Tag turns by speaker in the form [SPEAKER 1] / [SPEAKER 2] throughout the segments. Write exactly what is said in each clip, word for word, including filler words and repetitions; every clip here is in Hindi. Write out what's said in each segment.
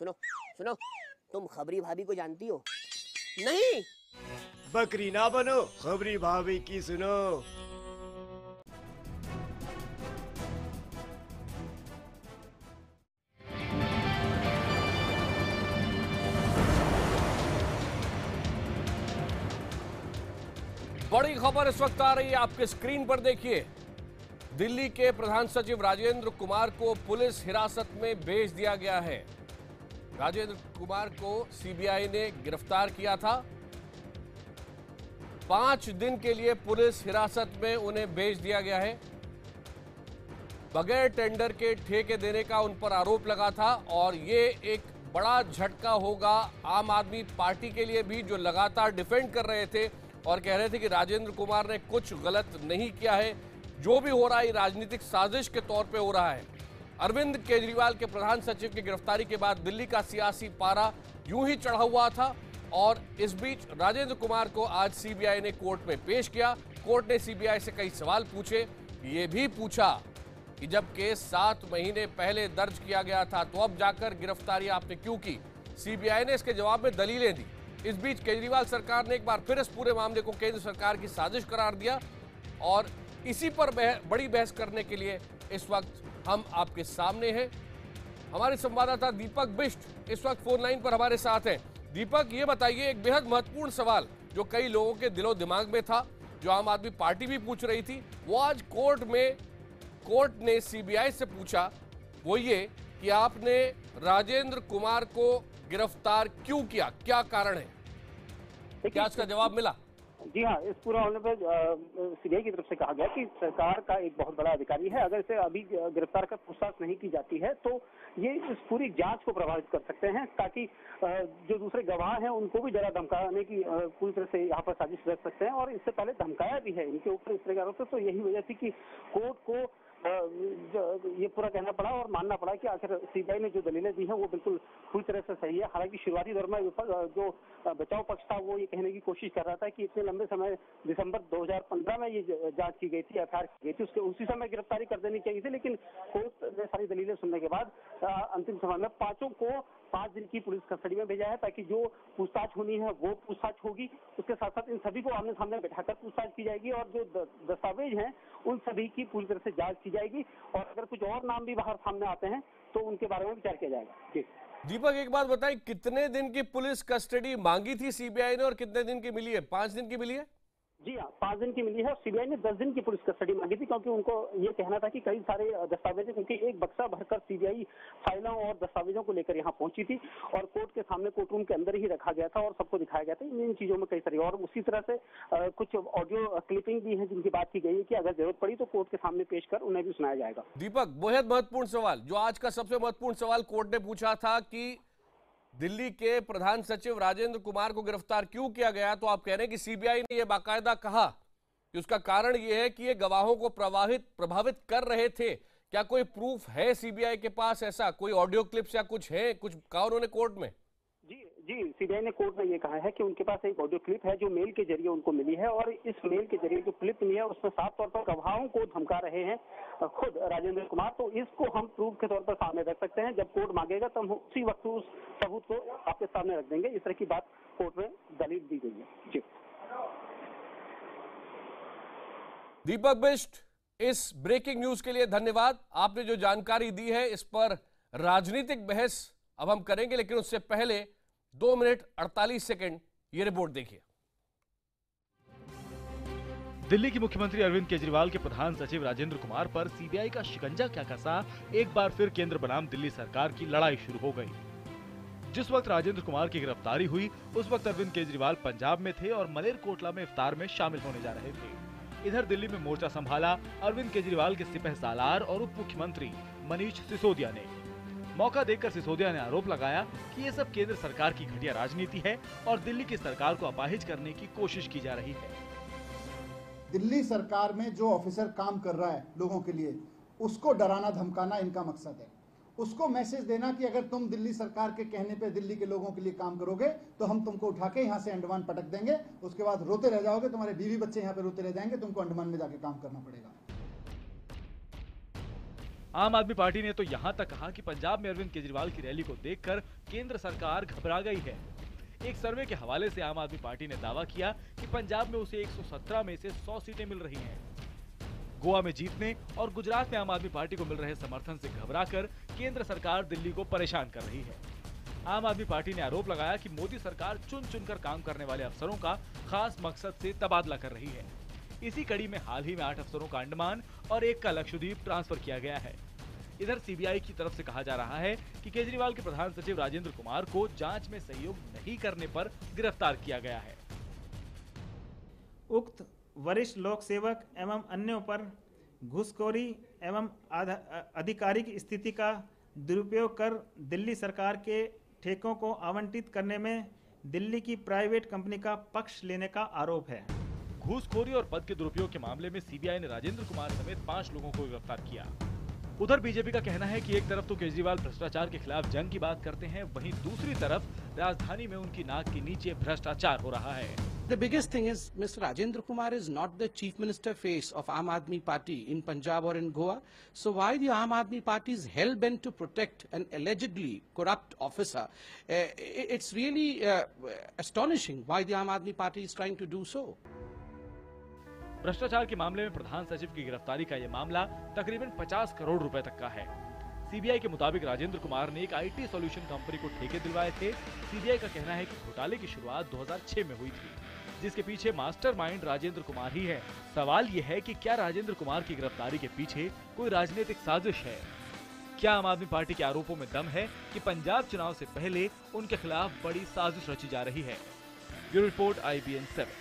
[SPEAKER 1] सुनो सुनो, तुम खबरी भाभी को जानती हो? नहीं।
[SPEAKER 2] बकरी ना बनो, खबरी भाभी की सुनो।
[SPEAKER 3] बड़ी खबर इस वक्त आ रही है, आपके स्क्रीन पर देखिए। दिल्ली के प्रधान सचिव राजेंद्र कुमार को पुलिस हिरासत में भेज दिया गया है। राजेंद्र कुमार को सीबीआई ने गिरफ्तार किया था। पांच दिन के लिए पुलिस हिरासत में उन्हें भेज दिया गया है। बगैर टेंडर के ठेके देने का उन पर आरोप लगा था और ये एक बड़ा झटका होगा आम आदमी पार्टी के लिए भी, जो लगातार डिफेंड कर रहे थे और कह रहे थे कि राजेंद्र कुमार ने कुछ गलत नहीं किया है। जो भी हो रहा है राजनीतिक साजिश के तौर पे हो रहा है। अरविंद केजरीवाल के प्रधान सचिव की गिरफ्तारी के बाद दिल्ली का सियासी पारा यूं ही चढ़ा हुआ था और इस बीच राजेंद्र कुमार को आज सीबीआई ने कोर्ट में पेश किया। कोर्ट ने सीबीआई से कई सवाल पूछे। ये भी पूछा कि जब केस सात महीने पहले दर्ज किया गया था तो अब जाकर गिरफ्तारी आपने क्यों की? सीबीआई ने इसके जवाब में दलीलें दी। इस बीच केजरीवाल सरकार ने एक बार फिर इस पूरे मामले को केंद्र सरकार की साजिश करार दिया और इसी पर बह, बड़ी बहस करने के लिए इस वक्त हम आपके सामने हैं। हमारे संवाददाता दीपक बिष्ट इस वक्त फोन लाइन पर हमारे साथ हैं। दीपक, ये बताइए, एक बेहद महत्वपूर्ण सवाल जो कई लोगों के दिलो दिमाग में था, जो आम आदमी पार्टी भी पूछ रही थी, वो आज कोर्ट में कोर्ट ने सीबीआई से पूछा। वो ये कि आपने राजेंद्र कुमार को गिरफ्तार क्यों किया, क्या कारण है? क्या इसका जवाब मिला?
[SPEAKER 4] जी हाँ, इस पूरा मामले पर सीबीआई की तरफ से कहा गया कि सरकार का एक बहुत बड़ा अधिकारी है, अगर इसे अभी गिरफ्तार कर पूछताछ नहीं की जाती है तो ये इस पूरी जांच को प्रभावित कर सकते हैं, ताकि जो दूसरे गवाह हैं उनको भी जरा धमकाने की पूरी तरह से यहाँ पर साजिश रख सकते हैं। और इससे पहले धमकाया भी है इनके ऊपर इस तरह के आरोप। तो यही वजह थी कि कोर्ट को ये पूरा कहना पड़ा और मानना पड़ा कि आखिर सीबीआई ने जो दलीलें दी हैं वो बिल्कुल पूरी तरह से सही है। हालांकि शुरुआती दौर में जो बचाव पक्ष था वो ये कहने की कोशिश कर रहा था कि इतने लंबे समय दिसंबर दो हज़ार पंद्रह में ये जांच की गई थी, एफआईआर की गई थी, उसके उसी समय गिरफ्तारी कर देनी चाहिए थी। लेकिन कोर्ट ने सारी दलीलें सुनने के बाद अंतिम समय में पांचों को पांच दिन की पुलिस कस्टडी में भेजा है, ताकि जो पूछताछ होनी है वो पूछताछ होगी। उसके साथ साथ इन सभी को आमने सामने बैठाकर पूछताछ की जाएगी और जो दस्तावेज हैं उन सभी की पूरी तरह से जांच की जाएगी और अगर कुछ और नाम भी बाहर सामने आते हैं तो उनके बारे में विचार किया जाएगा। जी
[SPEAKER 3] दीपक, एक बात बताएं, कितने दिन की पुलिस कस्टडी मांगी थी सीबीआई ने और कितने दिन की मिली है? पांच दिन की मिली है?
[SPEAKER 4] जी हाँ, पांच दिन की मिली है। सीबीआई ने दस दिन की पुलिस कस्टडी मांगी थी, क्योंकि उनको ये कहना था कि कई सारे दस्तावेज, क्योंकि एक बक्सा भरकर सीबीआई फाइलों और दस्तावेजों को लेकर यहाँ पहुंची थी और कोर्ट के सामने कोर्ट रूम के अंदर ही रखा गया था और सबको दिखाया गया था। इन चीजों में कई सारी और उसी तरह से आ, कुछ ऑडियो क्लिपिंग भी है जिनकी बात की गई है कि अगर जरूरत पड़ी तो कोर्ट के सामने पेश कर उन्हें भी सुनाया जाएगा।
[SPEAKER 3] दीपक, बेहद महत्वपूर्ण सवाल, जो आज का सबसे महत्वपूर्ण सवाल कोर्ट ने पूछा था कि दिल्ली के प्रधान सचिव राजेंद्र कुमार को गिरफ्तार क्यों किया गया, तो आप कह रहे हैं कि सीबीआई ने यह बाकायदा कहा कि उसका कारण यह है कि ये गवाहों को प्रभावित प्रभावित कर रहे थे। क्या कोई प्रूफ है सीबीआई के पास, ऐसा कोई ऑडियो क्लिप्स या कुछ है, कुछ कहा उन्होंने कोर्ट में?
[SPEAKER 4] जी जी सीबीआई ने कोर्ट में ये कहा है कि उनके पास एक ऑडियो क्लिप है जो मेल के जरिए उनको मिली है और इस मेल के जरिए जो क्लिप मिली है उसमें साफ तौर पर गवाहों को धमका रहे हैं खुद राजेंद्र कुमार। तो इसको हम प्रूफ के तौर पर सामने रख सकते हैं। जब कोर्ट मांगेगा तो हम उसी वक्त उस सबूत को आपके सामने रख देंगे। इस तरह की बात कोर्ट में दलील दी गई है। जी
[SPEAKER 3] दीपक बिष्ट, इस ब्रेकिंग न्यूज के लिए धन्यवाद। आपने जो जानकारी दी है इस पर राजनीतिक बहस अब हम करेंगे, लेकिन उससे पहले दो मिनट अड़तालीस सेकंड ये रिपोर्ट देखिए।
[SPEAKER 5] दिल्ली के मुख्यमंत्री अरविंद केजरीवाल के प्रधान सचिव राजेंद्र कुमार पर सीबीआई का शिकंजा क्या कसा, एक बार फिर केंद्र बनाम दिल्ली सरकार की लड़ाई शुरू हो गई। जिस वक्त राजेंद्र कुमार की गिरफ्तारी हुई उस वक्त अरविंद केजरीवाल पंजाब में थे और मलेरकोटला में इफ्तार में शामिल होने जा रहे थे। इधर दिल्ली में मोर्चा संभाला अरविंद केजरीवाल के सिपह सालार और उप मुख्यमंत्री मनीष सिसोदिया ने। मौका देकर सिसोदिया ने आरोप लगाया कि ये सब केंद्र सरकार की घटिया राजनीति है और दिल्ली की सरकार को अपाहिज करने की कोशिश की जा रही है।
[SPEAKER 6] दिल्ली सरकार में जो ऑफिसर काम कर रहा है लोगों के लिए, उसको डराना धमकाना इनका मकसद है। उसको मैसेज देना कि अगर तुम दिल्ली सरकार के कहने पे दिल्ली के लोगों के लिए काम करोगे तो हम तुमको उठा के यहाँ से अंडमान पटक देंगे, उसके बाद रोते रह जाओगे, तुम्हारे बीवी बच्चे यहाँ पे रोते रह जाएंगे, तुमको अंडमान में जाके काम करना पड़ेगा।
[SPEAKER 5] आम आदमी पार्टी ने तो यहां तक कहा कि पंजाब में अरविंद केजरीवाल की रैली को देखकर केंद्र सरकार घबरा गई है। एक सर्वे के हवाले से आम आदमी पार्टी ने दावा किया कि पंजाब में उसे एक सौ सत्रह में से सौ सीटें मिल रही हैं। गोवा में जीतने और गुजरात में आम आदमी पार्टी को मिल रहे समर्थन से घबराकर केंद्र सरकार दिल्ली को परेशान कर रही है। आम आदमी पार्टी ने आरोप लगाया कि मोदी सरकार चुन चुनकर काम करने वाले अफसरों का खास मकसद से तबादला कर रही है। इसी कड़ी में हाल ही में आठ अफसरों का अंडमान और एक का लक्षद्वीप ट्रांसफर किया गया है। इधर सीबीआई की तरफ से कहा जा रहा है कि केजरीवाल के प्रधान सचिव राजेंद्र कुमार को जांच में सहयोग नहीं करने पर गिरफ्तार किया गया है।
[SPEAKER 7] उक्त वरिष्ठ लोक सेवक एवं अन्यों पर घूसखोरी एवं आधिकारिक स्थिति का दुरुपयोग कर दिल्ली सरकार के ठेकों को आवंटित करने में दिल्ली की प्राइवेट कंपनी का पक्ष लेने का आरोप है।
[SPEAKER 5] घूसखोरी और पद के दुरुपयोग के मामले में सीबीआई ने राजेंद्र कुमार समेत पांच लोगों को गिरफ्तार किया। उधर बीजेपी का कहना है कि एक तरफ तो केजरीवाल भ्रष्टाचार के खिलाफ जंग की बात करते हैं, वहीं दूसरी तरफ राजधानी में उनकी नाक के नीचे भ्रष्टाचार हो रहा है।
[SPEAKER 8] The biggest thing is Mister Rajendra Kumar is not the chief minister face of Aam Aadmi Party in Punjab or in Goa. So why the Aam Aadmi Party is hell bent to protect an allegedly corrupt officer? Uh, it's really uh, astonishing why the Aam Aadmi Party is trying to do so.
[SPEAKER 5] भ्रष्टाचार के मामले में प्रधान सचिव की गिरफ्तारी का यह मामला तकरीबन पचास करोड़ रुपए तक का है। सीबीआई के मुताबिक राजेंद्र कुमार ने एक आईटी सॉल्यूशन कंपनी को ठेके दिलवाए थे। सीबीआई का कहना है कि घोटाले की शुरुआत दो हज़ार छह में हुई थी, जिसके पीछे मास्टरमाइंड राजेंद्र कुमार ही है। सवाल यह है कि क्या राजेंद्र कुमार की गिरफ्तारी के पीछे कोई राजनीतिक साजिश है? क्या आम आदमी पार्टी के आरोपों में दम है कि पंजाब चुनाव से पहले उनके खिलाफ बड़ी साजिश रची जा रही है? Bureau report I B N seven.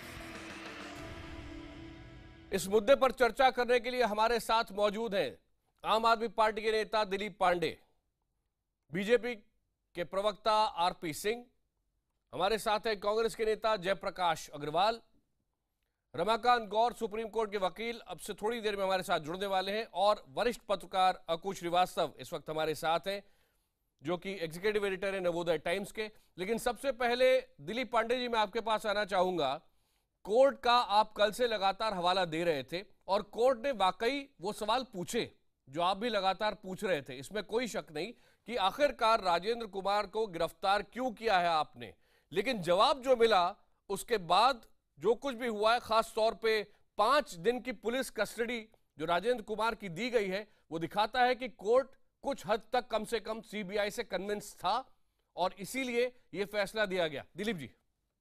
[SPEAKER 3] इस मुद्दे पर चर्चा करने के लिए हमारे साथ मौजूद हैं आम आदमी पार्टी के नेता दिलीप पांडे, बीजेपी के प्रवक्ता आरपी सिंह, हमारे साथ हैं कांग्रेस के नेता जयप्रकाश अग्रवाल, रमाकांत गौर सुप्रीम कोर्ट के वकील अब से थोड़ी देर में हमारे साथ जुड़ने वाले हैं, और वरिष्ठ पत्रकार अकुश श्रीवास्तव इस वक्त हमारे साथ हैं, जो कि एग्जीक्यूटिव एडिटर है नवोदय टाइम्स के। लेकिन सबसे पहले दिलीप पांडे जी, मैं आपके पास आना चाहूंगा। कोर्ट का आप कल से लगातार हवाला दे रहे थे और कोर्ट ने वाकई वो सवाल पूछे जो आप भी लगातार पूछ रहे थे। इसमें कोई शक नहीं कि आखिरकार राजेंद्र कुमार को गिरफ्तार क्यों किया है आपने, लेकिन जवाब जो मिला उसके बाद जो कुछ भी हुआ है, खास तौर पे पांच दिन की पुलिस कस्टडी जो राजेंद्र कुमार की दी गई है, वो दिखाता है कि कोर्ट कुछ हद तक कम से कम सीबीआई से कन्विंस था और इसीलिए यह फैसला दिया गया। दिलीप जी,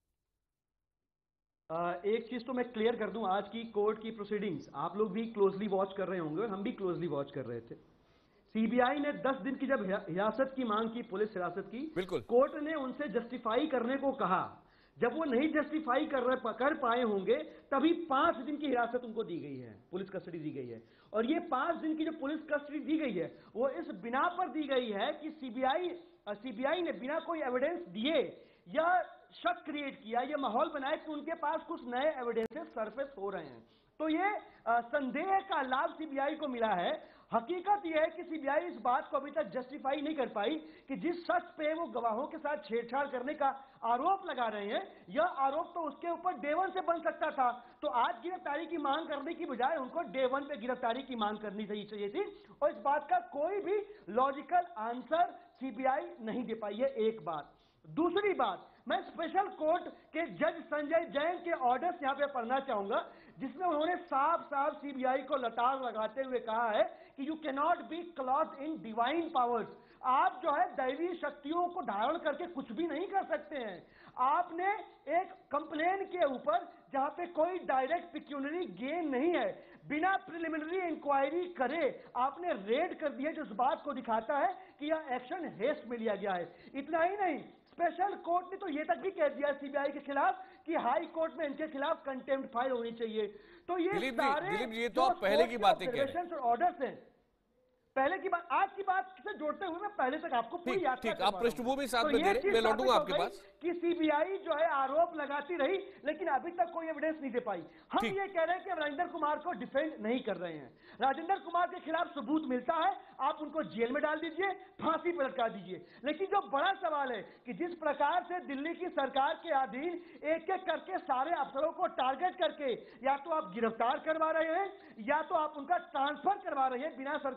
[SPEAKER 9] एक चीज तो मैं क्लियर कर दूं, आज की कोर्ट की प्रोसीडिंग्स आप लोग भी क्लोजली वॉच कर रहे होंगे और हम भी क्लोजली वॉच कर रहे थे। सीबीआई ने दस दिन की जब हिरासत की मांग की, पुलिस हिरासत की,
[SPEAKER 3] बिल्कुल
[SPEAKER 9] कोर्ट ने उनसे जस्टिफाई करने को कहा। जब वो नहीं जस्टिफाई कर रहे कर पाए होंगे तभी पांच दिन की हिरासत उनको दी गई है, पुलिस कस्टडी दी गई है। और ये पांच दिन की जो पुलिस कस्टडी दी गई है वो इस बिना पर दी गई है कि सीबीआई सीबीआई ने बिना कोई एविडेंस दिए या शक क्रिएट किया, ये माहौल बनाया कि उनके पास कुछ नए एविडेंसेस सरफेस हो रहे हैं। तो ये आ, संदेह का लाभ सीबीआई को मिला है। हकीकत यह है कि सीबीआई इस बात को अभी तक जस्टिफाई नहीं कर पाई कि जिस शख्स पे वो गवाहों के साथ छेड़छाड़ करने का आरोप लगा रहे हैं, यह आरोप तो उसके ऊपर डे वन से बन सकता था। तो आज गिरफ्तारी की मांग करने की बजाय उनको डे वन पे गिरफ्तारी की मांग करनी चाहिए थी, और इस बात का कोई भी लॉजिकल आंसर सीबीआई नहीं दे पाई है। एक बात। दूसरी बात, मैं स्पेशल कोर्ट के जज संजय जैन के ऑर्डर्स यहां पे पढ़ना चाहूंगा, जिसमें उन्होंने साफ साफ सीबीआई को लताड़ लगाते हुए कहा है कि you can not be cloth in divine powers. आप जो है दैवी शक्तियों को धारण करके कुछ भी नहीं कर सकते हैं। आपने एक कंप्लेन के ऊपर जहां पे कोई डायरेक्ट पिक्यूनरी गेन नहीं है, बिना प्रिलिमिनरी इंक्वायरी करे आपने रेड कर दिया, जो इस बात को दिखाता है कि यह एक्शन हेस्ट में लिया गया है। इतना ही नहीं, स्पेशल कोर्ट ने तो यह तक भी कह दिया सीबीआई के खिलाफ कि हाई कोर्ट में इनके खिलाफ कंटेम्प्ट फाइल होनी चाहिए। तो ये
[SPEAKER 3] दिलीप
[SPEAKER 9] सारे
[SPEAKER 3] जी, दिलीप जी, ये तो आप पहले की बातें कह रहे हैं,
[SPEAKER 9] ऑर्डर्स हैं। पहले की बात, आज की बात से जोड़ते हुए मैं पहले तक आपको पूरी याद
[SPEAKER 3] ठीक, आप पृष्ठभूमि साथ
[SPEAKER 9] तो
[SPEAKER 3] में दे रहे हैं, मैं लौटूंगा आपके पास
[SPEAKER 9] कि सीबीआई जो है आरोप लगाती रही लेकिन अभी तक कोई एविडेंस नहीं दे पाई। हम ये कह रहे हैं कि राजेंद्र कुमार को डिफेंड नहीं कर रहे हैं। राजेंद्र कुमार के खिलाफ सबूत मिलता है, आप उनको जेल में डाल दीजिए, फांसी पर लटका दीजिए। लेकिन जो बड़ा सवाल है कि जिस प्रकार से दिल्ली की सरकार के अधीन एक एक करके सारे अफसरों को टारगेट करके या तो आप गिरफ्तार करवा रहे हैं या तो आप उनका ट्रांसफर करवा रहे हैं बिना सरकार को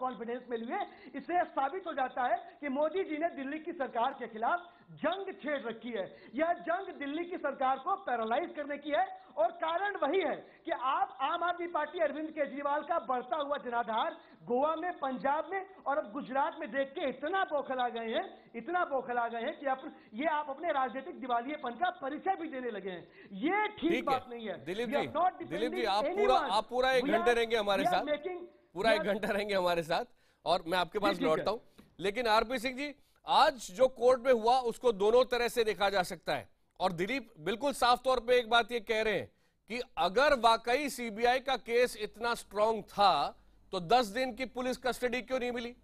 [SPEAKER 9] कॉन्फिडेंस में लिए। इससे साबित हो जाता है कि मोदी जी ने दिल्ली की सरकार के खिलाफ जंग छेड़ रखी है। यह जंग दिल्ली की सरकार को पैरालाइज करने की है और कारण वही है कि आप आम आदमी पार्टी अरविंद केजरीवाल का बढ़ता हुआ जनाधार गोवा में, पंजाब में और अब गुजरात में देख के इतना बौखला गए हैं, इतना बौखला गए हैं कि आप ये आप अपने राजनीतिक दिवालियेपन का परिचय भी देने लगे हैं। ये ठीक बात नहीं है।
[SPEAKER 3] Dilip
[SPEAKER 9] We are
[SPEAKER 3] ji,
[SPEAKER 9] not
[SPEAKER 3] Dilip ji,
[SPEAKER 9] defending
[SPEAKER 3] आप पूरा
[SPEAKER 9] anyone.
[SPEAKER 3] आप पूरा एक
[SPEAKER 9] We
[SPEAKER 3] घंटे
[SPEAKER 9] are-
[SPEAKER 3] रहेंगे हमारे
[SPEAKER 9] we are
[SPEAKER 3] साथ,
[SPEAKER 9] making-
[SPEAKER 3] पूरा
[SPEAKER 9] we
[SPEAKER 3] एक
[SPEAKER 9] are-
[SPEAKER 3] घंटा रहेंगे हमारे साथ और मैं आपके पास
[SPEAKER 9] ठीक है।
[SPEAKER 3] लौटता हूं। लेकिन आरपी सिंह जी, आज जो कोर्ट में हुआ उसको दोनों तरह से देखा जा सकता है और दिलीप बिल्कुल साफ तौर पे एक बात ये कह रहे हैं कि अगर वाकई सीबीआई का केस इतना स्ट्रांग था तो दस दिन की पुलिस कस्टडी क्यों नहीं मिली?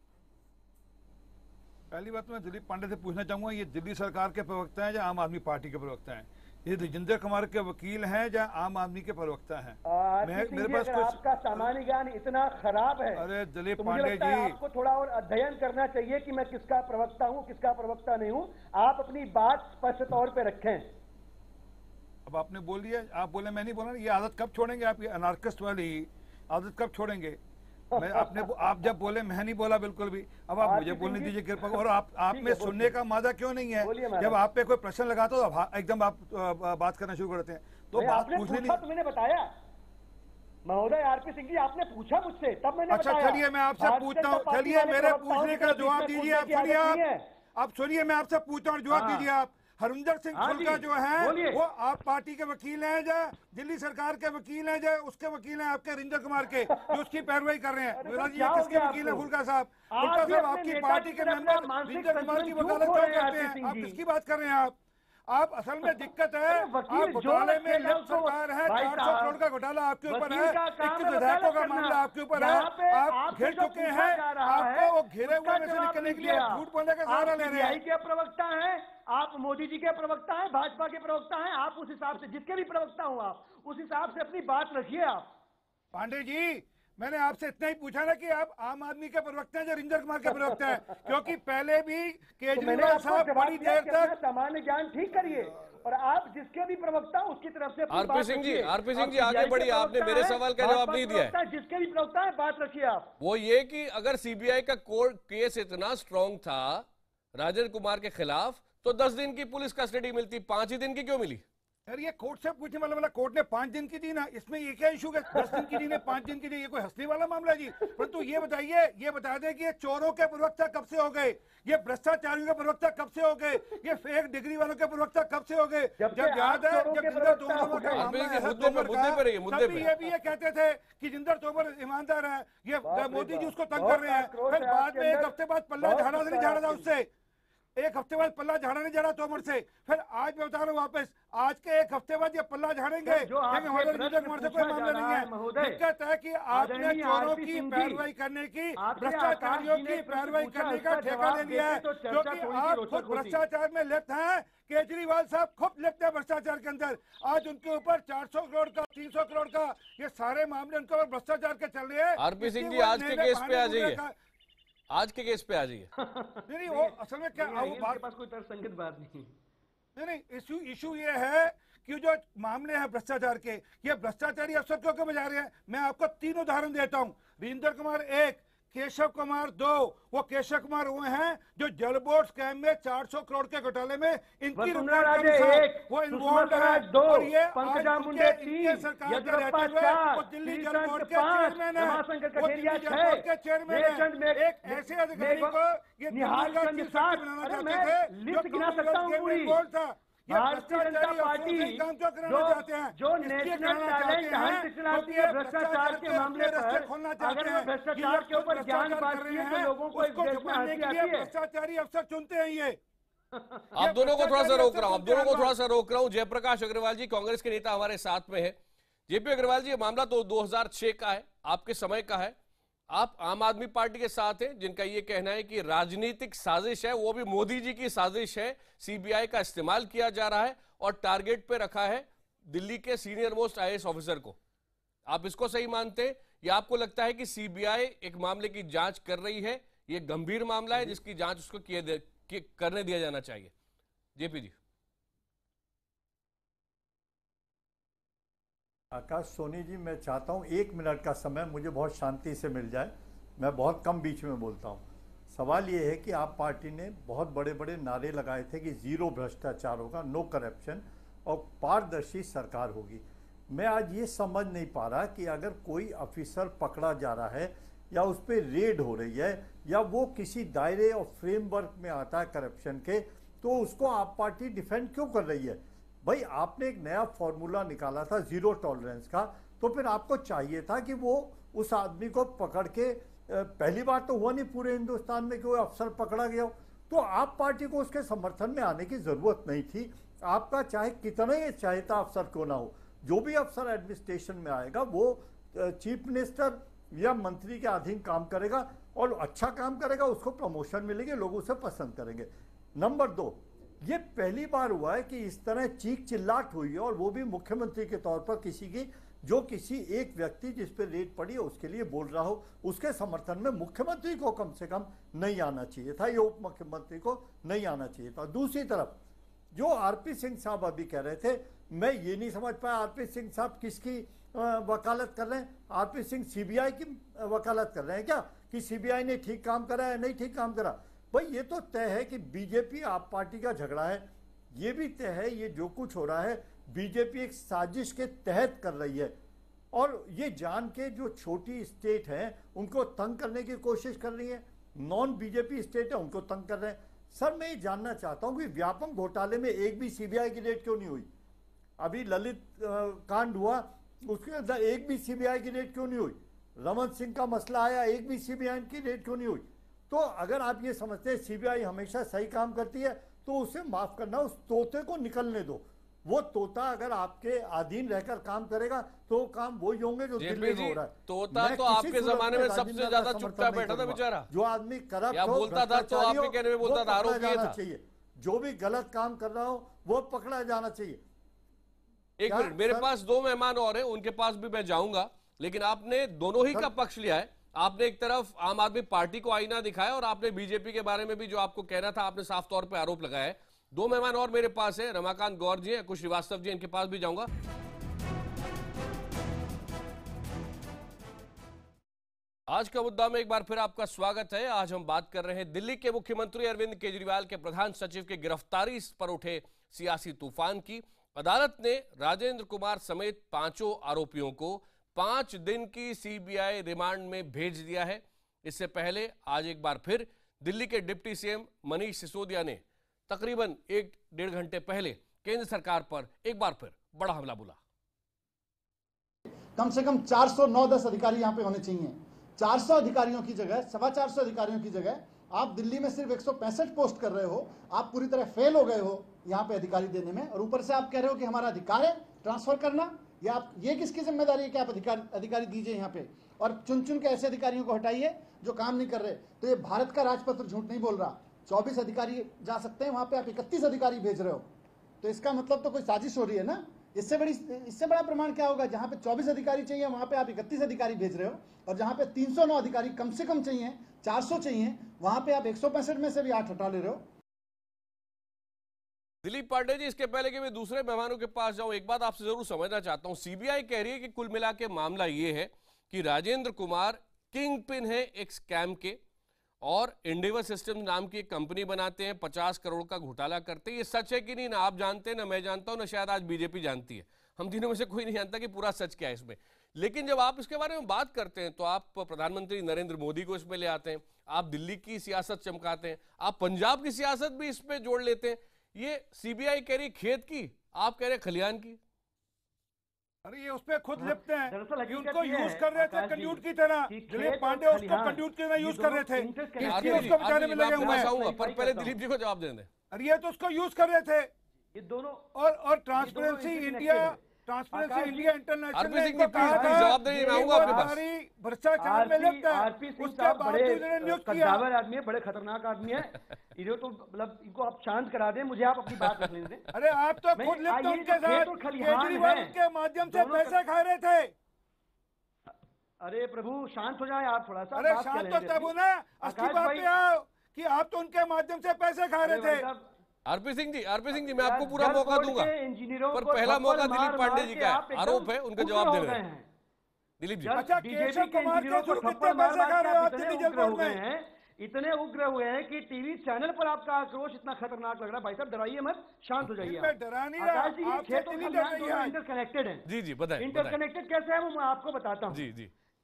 [SPEAKER 10] पहली बात तो मैं दिलीप पांडे से पूछना चाहूंगा, ये दिल्ली सरकार के प्रवक्ता हैं या आम आदमी पार्टी के प्रवक्ता हैं? ये राजेंद्र कुमार के वकील हैं या आम आदमी के प्रवक्ता हैं?
[SPEAKER 9] मैं मेरे पास कुछ आपका सामान्य ज्ञान इतना खराब है,
[SPEAKER 10] अरे दिलीप
[SPEAKER 9] तो मुझे
[SPEAKER 10] पांडे
[SPEAKER 9] लगता है
[SPEAKER 10] जी,
[SPEAKER 9] आपको थोड़ा और अध्ययन करना चाहिए कि मैं किसका प्रवक्ता हूं, किसका प्रवक्ता नहीं हूं। आप अपनी बात स्पष्ट तौर पे रखें।
[SPEAKER 10] अब आपने बोल दिया, आप बोले मैं नहीं बोला। ये आदत कब छोड़ेंगे आप? ये अनार्किस्ट वाली आदत कब छोड़ेंगे? मैं आपने आप जब बोले मैं नहीं बोला बिल्कुल भी। अब आप मुझे बोलने दीजिए कृपा। और आप आप में सुनने का मादा क्यों नहीं है? जब आप पे कोई प्रश्न लगाता हो तो एकदम आप बात करना शुरू करते हैं। तो बात पूछने नहीं,
[SPEAKER 9] तो मैंने बताया महोदय आरपी सिंह जी, आपने पूछा मुझसे तब मैंने
[SPEAKER 10] अच्छा
[SPEAKER 9] बताया।
[SPEAKER 10] चलिए मैं आपसे पूछता हूँ, चलिए मेरे पूछने का जवाब दीजिए। आप सुनिए, आप आप सुनिए, मैं आपसे पूछता हूँ, जवाब दीजिए आप। हरिंदर सिंह खुलका जो है वो आप पार्टी के वकील हैं या दिल्ली सरकार के वकील हैं या उसके वकील हैं आपके हरिंदर कुमार के जो उसकी पैरवी कर रहे हैं? ये किसके वकील हैं खुलका साहब? खुलका साहब आपकी पार्टी के मेंबर हरिंदर कुमार की वकालत क्यों करते हैं? आप किसकी बात कर रहे हैं? आप आप असल में दिक्कत है, आप घोटाले में लेफ्ट सरकार है, चार सौ करोड़ का घोटाला आपके ऊपर है, इक्कीस विधायकों का मामला आपके ऊपर है, आप घिर चुके हैं। आपको वो घिरे हुए में से निकलने के लिए झूठ बोलने का सहारा ले रहे हैं।
[SPEAKER 9] के प्रवक्ता हैं आप, मोदी जी के प्रवक्ता हैं, भाजपा के प्रवक्ता हैं आप, उस हिसाब से जिसके भी प्रवक्ता हूं आप, उस हिसाब से अपनी बात रखिए आप।
[SPEAKER 10] पांडे जी, मैंने आपसे इतना ही पूछा ना कि आप आम आदमी के प्रवक्ता हैं या हरिंदर कुमार के प्रवक्ता हैं, क्योंकि पहले भी केजरीवाल साहब बड़ी देर तक
[SPEAKER 9] सामान्य ज्ञान ठीक करिए और आप जिसके भी प्रवक्ता उसकी तरफ से
[SPEAKER 3] आरपी सिंह जी, आरपी सिंह जी आगे बढ़िए, आपने मेरे सवाल का जवाब नहीं दिया है।
[SPEAKER 9] जिसके भी प्रवक्ता है बात रखिए आप।
[SPEAKER 3] वो ये कि अगर सीबीआई का कोर्ट केस इतना स्ट्रांग था राजेंद्र कुमार के खिलाफ तो दस दिन की पुलिस कस्टडी मिलती, पांच ही दिन की क्यों मिली?
[SPEAKER 10] यार ये कोर्ट से पूछने वाला वाला कोर्ट ने पांच दिन की दी ना, इसमें ये क्या इशू है? दस दिन की दी ने पांच दिन की दी, ये कोई हंसने वाला मामला जी? परंतु ये बताइए, ये बता दें कि ये चोरों के प्रवक्ता कब से हो गए, ये भ्रष्टाचारियों के प्रवक्ता कब से हो गए, ये फेक डिग्री वालों के प्रवक्ता कब से हो गए? जब याद है जब जिंदर तोमर का मामला है, तभी ये भी ये कहते थे कि जिंदर तोमर ईमानदार है, ये मोदी जी उसको तंग कर रहे हैं। फिर बाद में एक हफ्ते बाद पल्ला झाड़ा से नहीं झाड़ा था उससे, एक हफ्ते बाद पल्ला झाड़ा नहीं झाड़ा तोमर से। फिर आज मैं बता रहा हूँ वापस, आज के एक हफ्ते बाद ये पल्ला झाड़ेंगे, हमारे रंजन कुमार से कोई मामला नहीं है। दिक्कत है कि आपने चोरों की पैरवी करने की, भ्रष्टाचारियों की पैरवी करने का ठेका ले लिया है, क्योंकि आप खुद भ्रष्टाचार में लिप्त हैं। केजरीवाल साहब खुद लिप्त है भ्रष्टाचार के अंदर। आज उनके ऊपर चार सौ करोड़ का, तीन सौ करोड़ का, ये सारे मामले उनके ऊपर भ्रष्टाचार के चल रहे हैं।
[SPEAKER 3] आरपी सिंह जी आज के केस पे आ जाइए, आज के केस पे आ जाइए।
[SPEAKER 10] नहीं नहीं, वो असल में क्या वो बात,
[SPEAKER 9] पास कोई तर्कसंगत बात नहीं।
[SPEAKER 10] नहीं नहीं, इशू इशू ये है कि जो मामले हैं भ्रष्टाचार के, ये भ्रष्टाचारी अफसर क्यों क्यों बजा रहे हैं? मैं आपको तीन उदाहरण देता हूँ। राजेंद्र कुमार एक, केशव कुमार दो। वो केशव कुमार वो हैं जो जल बोर्ड स्कैम में चार सौ करोड़ के घोटाले में इनकी वो इन्वॉल्व है। और ये
[SPEAKER 9] पंकजा मुंडे तीन,
[SPEAKER 10] सरकार के रहते हुए वो दिल्ली जल बोर्ड के चेयरमैन है, वो दिल्ली जल बोर्ड के चेयरमैन है। एक ऐसे अधिकारी को ये निहाल का चीफ सेक्रेटरी बनाना चाहते थे जो दिल्ली बोर्ड था।
[SPEAKER 9] भारतीय जनता पार्टी जो जो नेशनल टैलेंट हंट चलाती है भ्रष्टाचार के मामले पर, अगर वो भ्रष्टाचार के ऊपर ज्ञान बांटती है तो लोगों को इस देश में हंसी आती है।
[SPEAKER 10] भ्रष्टाचारी अफसर चुनते हैं ये।
[SPEAKER 3] आप दोनों को थोड़ा सा रोक रहा हूं, आप दोनों को थोड़ा सा रोक रहा हूं। जयप्रकाश अग्रवाल जी कांग्रेस के नेता हमारे साथ में है। जेपी अग्रवाल जी, ये मामला तो दो हजार छह का है, आपके समय का है। आप आम आदमी पार्टी के साथ हैं जिनका यह कहना है कि राजनीतिक साजिश है, वो भी मोदी जी की साजिश है, सीबीआई का इस्तेमाल किया जा रहा है और टारगेट पे रखा है दिल्ली के सीनियर मोस्ट आईएएस ऑफिसर को। आप इसको सही मानते हैं या आपको लगता है कि सीबीआई एक मामले की जांच कर रही है, ये गंभीर मामला है जिसकी जांच उसको किए दे, कि, करने दिया जाना चाहिए? जेपी जी।
[SPEAKER 11] आकाश सोनी जी, मैं चाहता हूं एक मिनट का समय मुझे बहुत शांति से मिल जाए। मैं बहुत कम बीच में बोलता हूँ। सवाल ये है कि आप पार्टी ने बहुत बड़े बड़े नारे लगाए थे कि जीरो भ्रष्टाचार होगा, नो करप्शन और पारदर्शी सरकार होगी। मैं आज ये समझ नहीं पा रहा कि अगर कोई ऑफिसर पकड़ा जा रहा है या उस पर रेड हो रही है या वो किसी दायरे और फ्रेमवर्क में आता है करप्शन के, तो उसको आप पार्टी डिफेंड क्यों कर रही है? भाई आपने एक नया फॉर्मूला निकाला था जीरो टॉलरेंस का, तो फिर आपको चाहिए था कि वो उस आदमी को पकड़ के, पहली बार तो हुआ नहीं पूरे हिंदुस्तान में कि वो अफसर पकड़ा गया हो, तो आप पार्टी को उसके समर्थन में आने की जरूरत नहीं थी। आपका चाहे कितना ही चाहता अफसर क्यों ना हो, जो भी अफसर एडमिनिस्ट्रेशन में आएगा वो चीफ मिनिस्टर या मंत्री के अधीन काम करेगा और अच्छा काम करेगा, उसको प्रमोशन मिलेगी, लोग उसे पसंद करेंगे। नंबर दो, ये पहली बार हुआ है कि इस तरह चीख चिल्लाट हुई है और वो भी मुख्यमंत्री के तौर पर किसी की, जो किसी एक व्यक्ति जिस पर रेड पड़ी है उसके लिए बोल रहा हो, उसके समर्थन में मुख्यमंत्री को कम से कम नहीं आना चाहिए था, ये उप मुख्यमंत्री को नहीं आना चाहिए था। दूसरी तरफ जो आरपी सिंह साहब अभी कह रहे थे, मैं ये नहीं समझ पाया आरपी सिंह साहब किसकी वकालत कर रहे हैं? आरपी सिंह सीबीआई की वकालत कर रहे हैं क्या कि सीबीआई ने ठीक काम करा है, नहीं ठीक काम करा? भाई ये तो तय है कि बीजेपी आप पार्टी का झगड़ा है, ये भी तय है ये जो कुछ हो रहा है बीजेपी एक साजिश के तहत कर रही है और ये जान के जो छोटी स्टेट हैं उनको तंग करने की कोशिश कर रही है, नॉन बीजेपी स्टेट है उनको तंग कर रहे हैं। सर मैं ये जानना चाहता हूँ कि व्यापम घोटाले में एक भी सीबीआई की रेड क्यों नहीं हुई? अभी ललित कांड हुआ उसके अंदर एक भी सीबीआई की रेड क्यों नहीं हुई? रमन सिंह का मसला आया, एक भी सीबीआई की रेड क्यों नहीं हुई? तो अगर आप ये समझते हैं सीबीआई हमेशा सही काम करती है तो उसे माफ करना, उस तोते को निकलने दो। वो तोता अगर आपके अधीन रहकर काम करेगा तो काम वही होंगे जो दिल्ली में हो रहा है।
[SPEAKER 3] तोता तो आपके जमाने में सबसे ज्यादा चुपचाप बैठा था बेचारा,
[SPEAKER 11] जो आदमी करप्ट
[SPEAKER 3] हो, बोलता था तो आपके कहने में बोलता था, आरोप किया था।
[SPEAKER 11] चाहिए जो भी गलत काम कर रहा हो वो पकड़ा जाना चाहिए।
[SPEAKER 3] एक मिनट, मेरे पास दो मेहमान और हैं, उनके पास भी मैं जाऊंगा, लेकिन आपने दोनों ही का पक्ष लिया है। आपने एक तरफ आम आदमी पार्टी को आईना दिखाया और आपने बीजेपी के बारे में भी जो आपको कहना था आपने साफ तौर पे आरोप लगाया है। दो मेहमान और मेरे पास है, रमाकांत गौर जी, कुश श्रीवास्तव जी, इनके पास भी जाऊंगा। आज का मुद्दा में एक बार फिर आपका स्वागत है। आज हम बात कर रहे हैं दिल्ली के मुख्यमंत्री अरविंद केजरीवाल के प्रधान सचिव के गिरफ्तारी पर उठे सियासी तूफान की। अदालत ने राजेंद्र कुमार समेत पांचों आरोपियों को पांच दिन की सीबीआई रिमांड में भेज दिया है। इससे पहले आज एक बार फिर दिल्ली के डिप्टी सीएम मनीष सिसोदिया ने तकरीबन एक डेढ़ घंटे पहले केंद्र सरकार पर एक बार फिर बड़ा हमला बोला।
[SPEAKER 6] कम से कम चार सौ नौ दस अधिकारी यहाँ पे होने चाहिए। चार सौ अधिकारियों की जगह, सवा चार सौ अधिकारियों की जगह आप दिल्ली में सिर्फ एक सौ पैंसठ पोस्ट कर रहे हो। आप पूरी तरह फेल हो गए हो यहाँ पे अधिकारी देने में, और ऊपर से आप कह रहे हो कि हमारा अधिकार है ट्रांसफर करना। या आप, ये किसकी जिम्मेदारी है कि आप अधिकार अधिकारी दीजिए यहाँ पे और चुन चुन के ऐसे अधिकारियों को हटाइए जो काम नहीं कर रहे? तो ये भारत का राजपत्र झूठ नहीं बोल रहा। चौबीस अधिकारी जा सकते हैं वहां पे, आप इकतीस अधिकारी भेज रहे हो, तो इसका मतलब तो कोई साजिश हो रही है ना। इससे बड़ी इससे बड़ा प्रमाण क्या होगा? जहां पे चौबीस अधिकारी चाहिए वहां पे आप इकतीस अधिकारी भेज रहे हो, और जहां पे तीन सौ नौ अधिकारी कम से कम चाहिए, चार सौ चाहिए, वहां पे आप एक सौ पैंसठ में से भी आठ हटा ले रहे हो।
[SPEAKER 3] दिलीप पांडे जी, इसके पहले कि मैं दूसरे मेहमानों के पास जाऊं, एक बात आपसे जरूर समझना चाहता हूं। सीबीआई कह रही है कि कुल मिला के मामला ये है कि राजेंद्र कुमार किंग पिन है एक स्कैम के, और इंडिवर सिस्टम नाम की एक कंपनी बनाते हैं, पचास करोड़ का घोटाला करते हैं। ये सच है कि नहीं, ना आप जानते हैं, ना मैं जानता हूं, ना शायद आज बीजेपी जानती है। हम तीनों में से कोई नहीं जानता कि पूरा सच क्या है इसमें। लेकिन जब आप इसके बारे में बात करते हैं तो आप प्रधानमंत्री नरेंद्र मोदी को इसमें ले आते हैं, आप दिल्ली की सियासत चमकाते हैं, आप पंजाब की सियासत भी इसमें जोड़ लेते हैं। ये सीबीआई कह रही खेत की, आप कह रहे खलिहान की।
[SPEAKER 10] अरे ये उसपे खुद लिपटे हैं,
[SPEAKER 9] दरअसल
[SPEAKER 10] ये उनको यूज कर रहे थे कंड्यूट की तरह। दिलीप पांडे उसको कंड्यूट की तरह यूज कर रहे थे, इसलिए उसको बचाने में लगे हुए हैं।
[SPEAKER 3] पर पहले दिलीप जी को जवाब देने।
[SPEAKER 10] अरे ये तो उसको यूज कर रहे थे
[SPEAKER 9] ये दोनों,
[SPEAKER 10] और और transparency India transparency India international ने इनको कहा था
[SPEAKER 3] जवाब देने में आऊंगा आपके पास।
[SPEAKER 10] भ्रष्टाचार में लिप्त है, उसके बावजूद इन्होंने नियुक्त किया।
[SPEAKER 9] कद्दावर आदमी है, बड़े खतरनाक आदमी है। इन्हें तो मतलब इनको आप शांत करा दें, मुझे आप अपनी बात रख लेने दें।
[SPEAKER 10] अरे आप तो खुद लिप्त उनके साथ, केजरीवाल के माध्यम से पैसे खा रहे थे।
[SPEAKER 9] अरे प्रभु शांत हो जाए आप थोड़ा सा।
[SPEAKER 10] अरे शांत तो तब ना, असली बात पे आओ कि आप तो उनके माध्यम से पैसे खा रहे थे।
[SPEAKER 3] आरपी सिंह जी, आरपी सिंह जी, मैं आपको पूरा मौका दूंगा, पर पहला मौका दिलीप पांडे जी का है, आरोप है, उनका जवाब दे रहे हैं। दिलीप जी।
[SPEAKER 10] अच्छा,
[SPEAKER 9] बीजेपी
[SPEAKER 10] केशव
[SPEAKER 9] के
[SPEAKER 10] कुमार
[SPEAKER 9] इंजीनियरों को
[SPEAKER 10] केजरीवाल
[SPEAKER 9] थप्पड़
[SPEAKER 10] कितने
[SPEAKER 9] मार
[SPEAKER 10] पैसे
[SPEAKER 9] मार
[SPEAKER 10] खा
[SPEAKER 9] के
[SPEAKER 10] रहे हो
[SPEAKER 9] आप
[SPEAKER 10] आप
[SPEAKER 9] इतने
[SPEAKER 10] दिल्ली
[SPEAKER 9] उग्र
[SPEAKER 10] जेल
[SPEAKER 9] हुए
[SPEAKER 10] में?
[SPEAKER 9] हैं, इतने उग्र हुए हैं कि टीवी चैनल पर आपका आक्रोश इतना खतरनाक लग रहा है। भाई साहब डराइए मत, शांत हो जाइए।
[SPEAKER 10] मैं डरा नहीं रहा,
[SPEAKER 9] आकाश जी, ये
[SPEAKER 10] आपसे
[SPEAKER 9] खेत और
[SPEAKER 10] दिल्ली
[SPEAKER 9] खलिहान
[SPEAKER 10] डर रही
[SPEAKER 9] दोनों
[SPEAKER 10] है।
[SPEAKER 9] इंटरकनेक्टेड हैं।
[SPEAKER 3] जी जी बताएं, बताएं।
[SPEAKER 9] इंटरकनेक्टेड कैसे है वो मैं आपको बताता हूँ।
[SPEAKER 3] जी जी।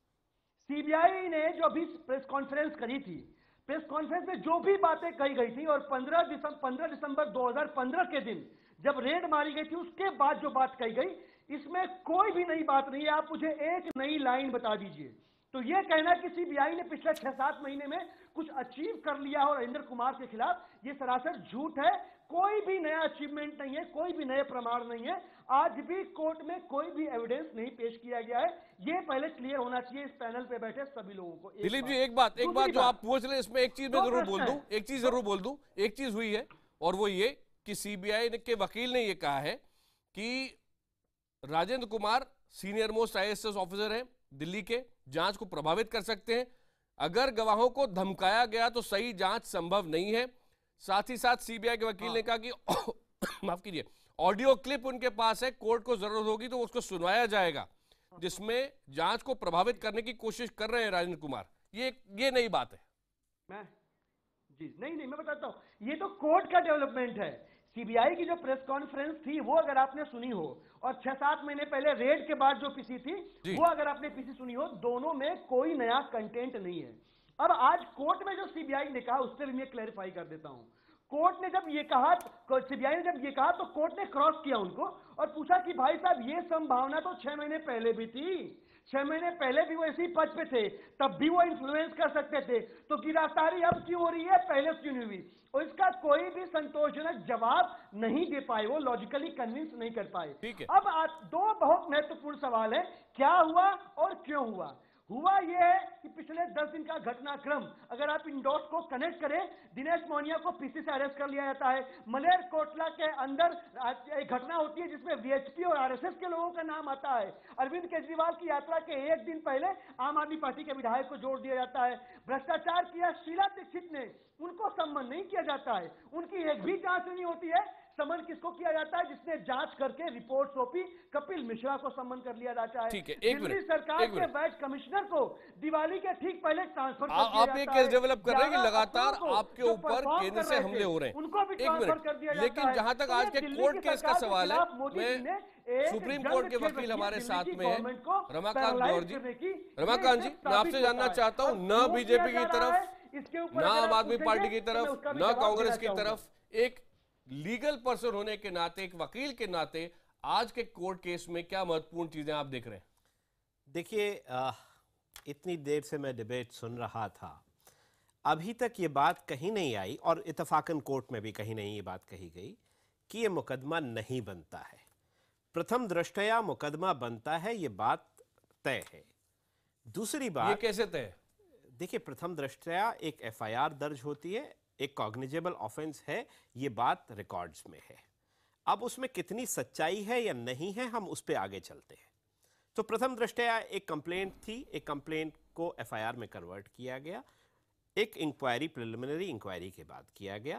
[SPEAKER 9] सीबीआई ने जो अभी प्रेस कॉन्फ्रेंस करी थी, प्रेस कॉन्फ्रेंस में जो भी बातें कही गई थी, और पंद्रह दिसंबर पंद्रह दिसंबर दो हज़ार पंद्रह के दिन जब रेड मारी गई थी, उसके बाद जो बात कही गई, इसमें कोई भी नई बात नहीं है। आप मुझे एक नई लाइन बता दीजिए। तो यह कहना कि सीबीआई ने पिछले छह सात महीने में कुछ अचीव कर लिया और नरेंद्र कुमार के खिलाफ, यह सरासर झूठ है। कोई भी नया अचीवमेंट नहीं है, कोई भी नए प्रमाण नहीं है। आज भी कोर्ट में कोई भी एविडेंस नहीं पेश किया गया है। यह पहले क्लियर होना चाहिए इस पैनल पे बैठे सभी लोगों को।
[SPEAKER 3] दिलीप जी एक बात एक बात जो आप पूछ रहे हैं, इसमें एक चीज मैं जरूर बोल दूं, एक चीज जरूर बोल दूं। एक चीज हुई है और वो ये कि सीबीआई के वकील ने ये कहा है कि Rajendra Kumar senior most IAS officer हैं दिल्ली के, जांच को प्रभावित कर सकते हैं। अगर गवाहों को धमकाया गया तो सही जांच संभव नहीं है। साथ ही साथ सीबीआई के वकील ने कहा कि माफ कीजिए, ऑडियो क्लिप उनके पास है, कोर्ट को जरूरत होगी तो उसको सुनवाया जाएगा, जिसमें जांच को प्रभावित करने की कोशिश कर रहे हैं राजेंद्र कुमार। ये ये नई बात है।
[SPEAKER 9] मैं जी नहीं नहीं मैं बताता हूं, ये तो कोर्ट का डेवलपमेंट है। सीबीआई की जो प्रेस कॉन्फ्रेंस थी वो अगर आपने सुनी हो, और छह सात महीने पहले रेड के बाद जो पीसी थी वो अगर आपने पीसी सुनी हो, दोनों में कोई नया कंटेंट नहीं है। अब आज कोर्ट में जो सीबीआई ने कहा, उससे भी मैं क्लैरिफाई कर देता हूं। कोर्ट ने जब ये कहा, सीबीआई ने जब ये कहा, तो कोर्ट ने क्रॉस किया उनको और पूछा कि भाई साहब ये संभावना तो छह महीने पहले भी थी, छह महीने पहले भी वो इसी पद पे थे, तब भी वो इन्फ्लुएंस कर सकते थे, तो गिरफ्तारी अब क्यों हो रही है, पहले क्यों नहीं हुई? और इसका कोई भी संतोषजनक जवाब नहीं दे पाए, वो लॉजिकली कन्विंस नहीं कर पाए। अब आज दो बहुत महत्वपूर्ण सवाल है, क्या हुआ और क्यों हुआ। हुआ यह है कि पिछले दस दिन का घटनाक्रम अगर आप इन डॉट्स को कनेक्ट करें, दिनेश मोनिया को पीसी से अरेस्ट कर लिया जाता है, मलेर कोटला के अंदर एक घटना होती है जिसमें वीएचपी और आरएसएस के लोगों का नाम आता है, अरविंद केजरीवाल की यात्रा के एक दिन पहले आम आदमी पार्टी के विधायक को जोड़ दिया जाता है, भ्रष्टाचार किया शीला दीक्षित ने, उनको सम्मान नहीं किया जाता है, उनकी एक भी जांच नहीं होती है। सम्मान किसको किया जाता है? जिसने जांच करके रिपोर्ट सौंपी, कपिल मिश्रा को सम्मान कर लिया जाता है।
[SPEAKER 3] ठीक है, एक
[SPEAKER 9] दिल्ली
[SPEAKER 3] मिनट,
[SPEAKER 9] सरकार
[SPEAKER 3] एक
[SPEAKER 9] के
[SPEAKER 3] मिनट।
[SPEAKER 9] वैट कमिश्नर को दिवाली के ठीक पहले ट्रांसफर कर
[SPEAKER 3] आप
[SPEAKER 9] दिया
[SPEAKER 3] आप ये
[SPEAKER 9] जाता
[SPEAKER 3] केस
[SPEAKER 9] है।
[SPEAKER 3] डेवलप कर रहे हैं कि
[SPEAKER 9] ग्यारह
[SPEAKER 3] लगातार
[SPEAKER 9] अप्रैल को
[SPEAKER 3] आपके
[SPEAKER 9] जो
[SPEAKER 3] ऊपर
[SPEAKER 9] परफॉर्म
[SPEAKER 3] केंद्र
[SPEAKER 9] कर
[SPEAKER 3] से
[SPEAKER 9] रहे
[SPEAKER 3] हमले
[SPEAKER 9] थे,
[SPEAKER 3] हो रहे हैं।
[SPEAKER 9] उनको भी
[SPEAKER 3] एक
[SPEAKER 9] ट्रांसफर कर
[SPEAKER 3] मिनट,
[SPEAKER 9] दिया जाता
[SPEAKER 3] लेकिन
[SPEAKER 9] है।
[SPEAKER 3] जहां तक
[SPEAKER 9] तो
[SPEAKER 3] आज
[SPEAKER 9] ये
[SPEAKER 3] के
[SPEAKER 9] दिल्ली
[SPEAKER 3] कोर्ट
[SPEAKER 9] की
[SPEAKER 3] केस का
[SPEAKER 9] सरकार के
[SPEAKER 3] सवाल है,
[SPEAKER 9] खिलाफ मोदी जी ने
[SPEAKER 3] मैं
[SPEAKER 9] एक
[SPEAKER 3] सुप्रीम
[SPEAKER 9] जंग
[SPEAKER 3] कोर्ट के
[SPEAKER 9] छेड़
[SPEAKER 3] वकील
[SPEAKER 9] रखी है
[SPEAKER 3] हमारे
[SPEAKER 9] दिल्ली
[SPEAKER 3] साथ
[SPEAKER 9] की
[SPEAKER 3] में है,
[SPEAKER 9] गवर्नमेंट को
[SPEAKER 3] रमाकांत
[SPEAKER 9] पैरालाइज
[SPEAKER 3] गौर जी।
[SPEAKER 9] करने की।
[SPEAKER 3] रमाकांत जी,
[SPEAKER 9] ये
[SPEAKER 3] मैं आपसे
[SPEAKER 9] साबित
[SPEAKER 3] जानना
[SPEAKER 9] होता है।
[SPEAKER 3] चाहता हूं,
[SPEAKER 9] अब
[SPEAKER 3] न
[SPEAKER 9] जो
[SPEAKER 3] बीजेपी
[SPEAKER 9] किया
[SPEAKER 3] की
[SPEAKER 9] जा रहा
[SPEAKER 3] तरफ,
[SPEAKER 9] है, इसके ऊपर
[SPEAKER 3] न
[SPEAKER 9] अगर
[SPEAKER 3] आम
[SPEAKER 9] आप
[SPEAKER 3] आदमी
[SPEAKER 9] पूछेंगे,
[SPEAKER 3] पार्टी की
[SPEAKER 9] तो मैं
[SPEAKER 3] तरफ,
[SPEAKER 9] उसका भी
[SPEAKER 3] न
[SPEAKER 9] जवाब
[SPEAKER 3] कांग्रेस
[SPEAKER 9] देना
[SPEAKER 3] की
[SPEAKER 9] चाहूंगा।
[SPEAKER 3] तरफ, एक लीगल पर्सन होने के नाते, एक वकील के नाते आज के कोर्ट केस में क्या महत्वपूर्ण चीजें आप देख रहे हैं?
[SPEAKER 12] देखिए, इतनी देर से मैं डिबेट सुन रहा था, अभी तक ये बात कहीं नहीं आई, और इत्तफाकन कोर्ट में भी कहीं नहीं ये बात कही गई कि ये मुकदमा नहीं बनता है। प्रथम दृष्टया मुकदमा बनता है, ये बात तय है। दूसरी बात,
[SPEAKER 3] ये कैसे तय?
[SPEAKER 12] देखिए, प्रथम दृष्टया एक एफआईआर दर्ज होती है, एक कॉग्निजेबल ऑफेंस है, ये बात रिकॉर्ड्स में है। अब उसमें कितनी सच्चाई है या नहीं है, हम उस पर आगे चलते हैं। तो प्रथम दृष्टया एक कंप्लेंट थी, एक कंप्लेंट को एफआईआर में कन्वर्ट किया गया, एक इंक्वायरी, प्रिलिमिनरी इंक्वायरी के बाद किया गया।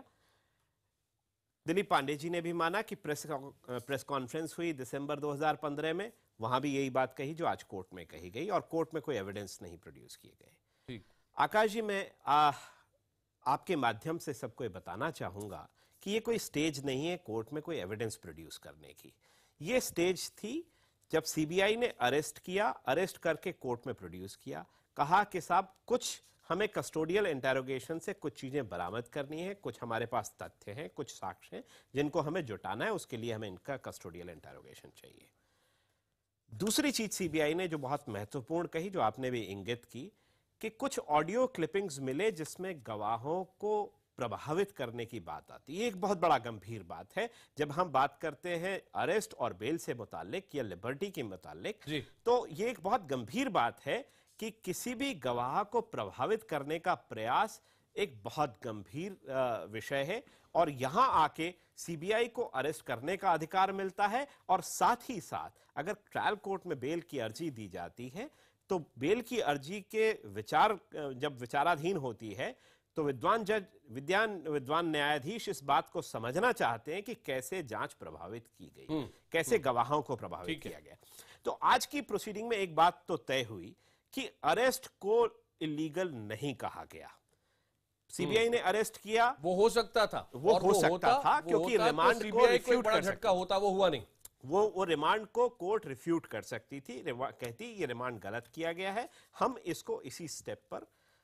[SPEAKER 12] दिलीप पांडे जी ने भी माना कि प्रेस प्रेस कॉन्फ्रेंस हुई दिसंबर दो हज़ार पंद्रह में, वहां भी यही बात कही जो आज कोर्ट में कही गई, और कोर्ट में कोई एविडेंस नहीं प्रोड्यूस किए गए। आकाश जी, मैं आ, आपके माध्यम से सबको ये बताना चाहूंगा कि ये कोई स्टेज नहीं है कोर्ट में कोई एविडेंस प्रोड्यूस करने की। ये स्टेज थी जब सीबीआई ने अरेस्ट किया, अरेस्ट करके कोर्ट में प्रोड्यूस किया, कहा कि साहब कुछ हमें कस्टोडियल इंटेरोगेशन से कुछ चीजें बरामद करनी है, कुछ हमारे पास तथ्य हैं, कुछ साक्ष्य हैं जिनको हमें जुटाना है, उसके लिए हमें इनका कस्टोडियल इंटेरोगेशन चाहिए। दूसरी चीज सीबीआई ने जो बहुत महत्वपूर्ण कही, जो आपने भी इंगित की, कि कुछ ऑडियो क्लिपिंग्स मिले जिसमें गवाहों को प्रभावित करने की बात आती है। एक बहुत बड़ा गंभीर बात है जब हम बात करते हैं अरेस्ट और बेल से मुतालिक या लिबर्टी के मुतालिक, तो ये एक बहुत गंभीर बात है कि किसी भी गवाह को प्रभावित करने का प्रयास एक बहुत गंभीर विषय है, और यहां आके सीबीआई को अरेस्ट करने का अधिकार मिलता है, और साथ ही साथ अगर ट्रायल कोर्ट में बेल की अर्जी दी जाती है तो बेल की अर्जी के विचार जब विचाराधीन होती है तो विद्वान जज विद्यान विद्वान न्यायाधीश इस बात को समझना चाहते हैं कि कैसे जांच प्रभावित की गई, कैसे गवाहों को प्रभावित किया गया। तो आज की प्रोसीडिंग में एक बात तो तय हुई कि अरेस्ट को इलीगल नहीं कहा गया। सीबीआई ने अरेस्ट किया,
[SPEAKER 3] वो हो सकता था,
[SPEAKER 12] वो
[SPEAKER 3] और
[SPEAKER 12] हो
[SPEAKER 3] वो
[SPEAKER 12] सकता
[SPEAKER 3] होता,
[SPEAKER 12] था
[SPEAKER 3] वो
[SPEAKER 12] क्योंकि
[SPEAKER 3] होता तो
[SPEAKER 12] रिमांड को
[SPEAKER 3] सीबीआई को एक
[SPEAKER 12] रिफ्यूट
[SPEAKER 3] बड़ा
[SPEAKER 12] कर
[SPEAKER 3] झटका
[SPEAKER 12] सकती
[SPEAKER 3] होता, वो हुआ नहीं।
[SPEAKER 12] वो वो रिमांड को कोर्ट रिफ्यूट कर सकती थी, रिवा- कहती ये रिमांड गलत किया गया है, हम इसको इसी स्टेप पर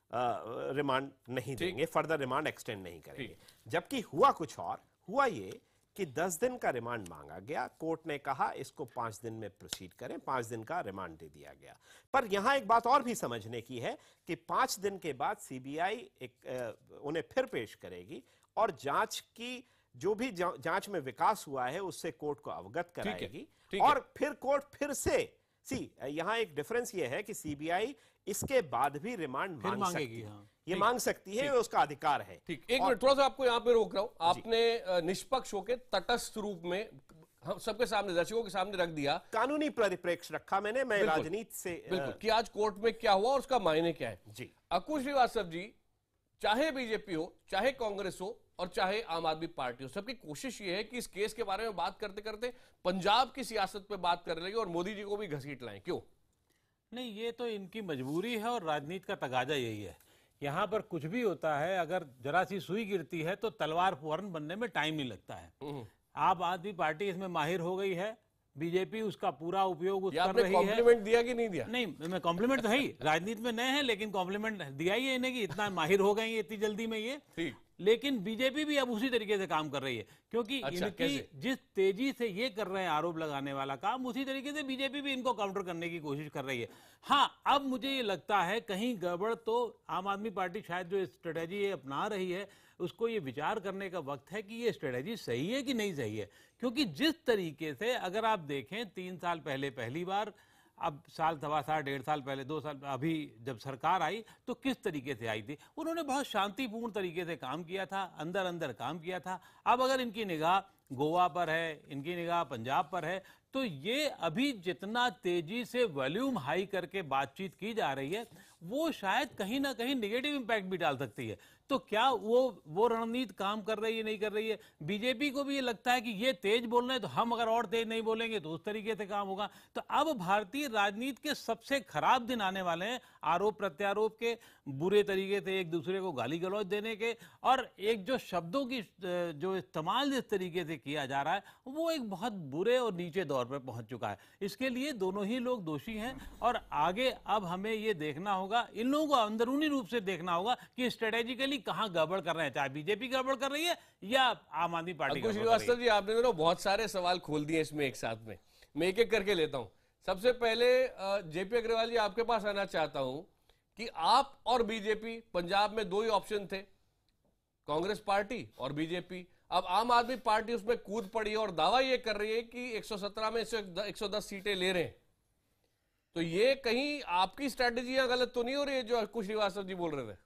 [SPEAKER 12] रिमांड नहीं देंगे, फर्दर रिमांड एक्सटेंड नहीं करेंगे। जबकि हुआ कुछ और, हुआ ये कि दस दिन का रिमांड मांगा गया, कोर्ट ने कहा इसको पांच दिन में प्रोसीड करें, पांच दिन का रिमांड दे दिया गया। पर यहां एक बात और भी समझने की है कि पांच दिन के बाद सीबीआई एक अ, उन्हें फिर पेश करेगी और जांच की जो भी जा, जांच में विकास हुआ है उससे कोर्ट को अवगत कराएगी, और फिर कोर्ट फिर से सी यहां एक डिफरेंस यह है कि सीबीआई इसके बाद भी रिमांड
[SPEAKER 13] फिर
[SPEAKER 12] मांग
[SPEAKER 13] मांगेगी,
[SPEAKER 12] सकती है,
[SPEAKER 13] हाँ।
[SPEAKER 12] ये
[SPEAKER 3] ठीक,
[SPEAKER 12] मांग सकती है,
[SPEAKER 3] ठीक।
[SPEAKER 12] ये उसका अधिकार है।
[SPEAKER 3] ठीक, एक
[SPEAKER 12] और-
[SPEAKER 3] मिनट थोड़ा सा आपको यहां पे रोक रहा हूं। आपने अ, निष्पक्ष होकर तटस्थ रूप में हम सबके सामने, दर्शकों के सामने रख दिया,
[SPEAKER 12] कानूनी परिप्रेक्ष्य रखा मैंने, मैं
[SPEAKER 3] बिल्कुल,
[SPEAKER 12] राजनीति से अ,
[SPEAKER 3] बिल्कुल, कि आज कोर्ट में क्या हुआ और उसका मायने क्या है।
[SPEAKER 12] जी
[SPEAKER 3] अंकुश श्रीवास्तव जी, चाहे बीजेपी हो, चाहे कांग्रेस हो और चाहे आम आदमी पार्टी हो, सबकी कोशिश ये है कि इस केस के बारे में बात करते करते पंजाब की सियासत पे बात करने लगे और मोदी जी को भी घसीट लाएं। क्यों?
[SPEAKER 13] नहीं, ये तो इनकी मजबूरी है और राजनीति का तगाजा यही है। यहाँ पर कुछ भी होता है, अगर जरा सी सुई गिरती है तो तलवार फौरन बनने में टाइम नहीं लगता है। आम आदमी पार्टी इसमें माहिर हो गई है, बीजेपी उसका पूरा उपयोग उस कर रही है।
[SPEAKER 3] कॉम्प्लीमेंट दिया कि नहीं दिया?
[SPEAKER 13] नहीं, मैं कॉम्प्लीमेंट तो है ही, राजनीति में नए हैं लेकिन कॉम्प्लीमेंट दिया ही है इन्हें कि इतना माहिर हो गए इतनी जल्दी में ये।
[SPEAKER 3] ठीक।
[SPEAKER 13] लेकिन बीजेपी भी अब उसी तरीके से काम कर रही है, क्योंकि
[SPEAKER 3] अच्छा,
[SPEAKER 13] इनकी
[SPEAKER 3] कैसे?
[SPEAKER 13] जिस तेजी से ये कर रहे हैं आरोप लगाने वाला काम, उसी तरीके से बीजेपी भी इनको काउंटर करने की कोशिश कर रही है। हाँ, अब मुझे ये लगता है कहीं गड़बड़ तो आम आदमी पार्टी शायद जो स्ट्रेटेजी ये अपना रही है उसको ये विचार करने का वक्त है कि ये स्ट्रेटेजी सही है कि नहीं सही है। क्योंकि जिस तरीके से अगर आप देखें तीन साल पहले पहली बार, अब साल सवा साल डेढ़ साल पहले, दो साल अभी जब सरकार आई तो किस तरीके से आई थी, उन्होंने बहुत शांतिपूर्ण तरीके से काम किया था, अंदर अंदर काम किया था। अब अगर इनकी निगाह गोवा पर है, इनकी निगाह पंजाब पर है, तो ये अभी जितना तेजी से वॉल्यूम हाई करके बातचीत की जा रही है वो शायद कहीं ना कहीं निगेटिव इंपैक्ट भी डाल सकती है। तो क्या वो वो रणनीति काम कर रही है नहीं कर रही है? बीजेपी को भी ये लगता है कि ये तेज बोल रहे हैं तो हम अगर और तेज नहीं बोलेंगे तो उस तरीके से काम होगा। तो अब भारतीय राजनीति के सबसे खराब दिन आने वाले हैं, आरोप प्रत्यारोप के, बुरे तरीके से एक दूसरे को गाली गलौज देने के, और एक जो शब्दों की जो इस्तेमाल जिस तरीके से किया जा रहा है वो एक बहुत बुरे और नीचे दौर पर पहुंच चुका है। इसके लिए दोनों ही लोग दोषी हैं और आगे अब हमें ये देखना होगा, इन लोगों को अंदरूनी रूप से देखना होगा कि स्ट्रेटेजिकली कहां गड़बड़ कर रहे हैं, चाहे बीजेपी गड़बड़ कर रही है या आम आदमी पार्टी।
[SPEAKER 3] अंकुश श्रीवास्तव जी, आपने दोनों बहुत सारे सवाल खोल दिए इसमें एक साथ में, मैं एक एक करके लेता हूं। सबसे पहले जेपी अग्रवाल जी, आपके पास आना चाहता हूं कि आप और बीजेपी, पंजाब में दो ही ऑप्शन थे, कांग्रेस पार्टी और बीजेपी। अब आम आदमी पार्टी उसमें कूद पड़ी है और दावा यह कर रही है कि एक सौ सत्रह में एक सौ दस सीटें ले रहे हैं। तो ये कहीं आपकी स्ट्रैटेजी गलत तो नहीं हो रही है जो अंकुश श्रीवास्तव जी बोल रहे थे?